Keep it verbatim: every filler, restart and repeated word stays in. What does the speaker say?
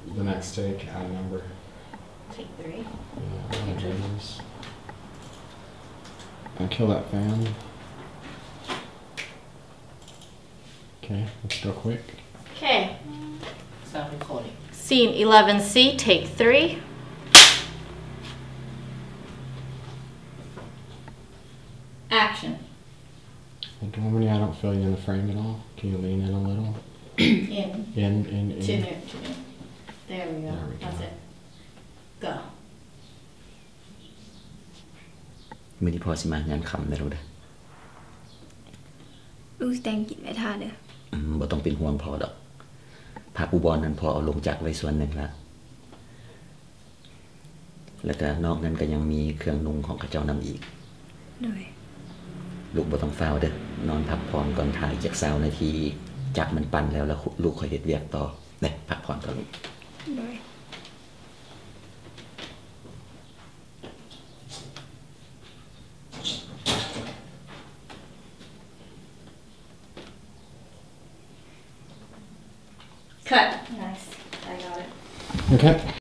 the next take, add a number. Take three. Yeah, whatever it is. And kill that fan. Okay, let's go quick. Okay. Stop recording. Scene eleven C, take three. Action. Hey, Dominique, I don't feel you in the frame at all. Can you lean in a little? In. In, in, in. To new, to new. There we go. There we go. That's it. Go. มื้อนี้พอสิมางานค่ำได้รู้เด้อลูกแตงกินไว้ท่าเด้ออืมบ่ต้องเป็นห่วงพอดอกผักอุบลนั้นพอเอาลงจากไว้ส่วนหนึ่งแล้วแล้วก็นอกนั้นก็ยังมีเครื่องนุ่งของเขาเจ้านำอีกโดยลูกบ่ต้องฟ้าวเด้อนอนพักผ่อนก่อนถ่ายจากสาวนาทีจักมันปั่นแล้วแล้วลูกค่อยเฮ็ดเวียกต่อเด้พักผ่อนก่อนลูกโดย Cut. Nice. I got it. Okay.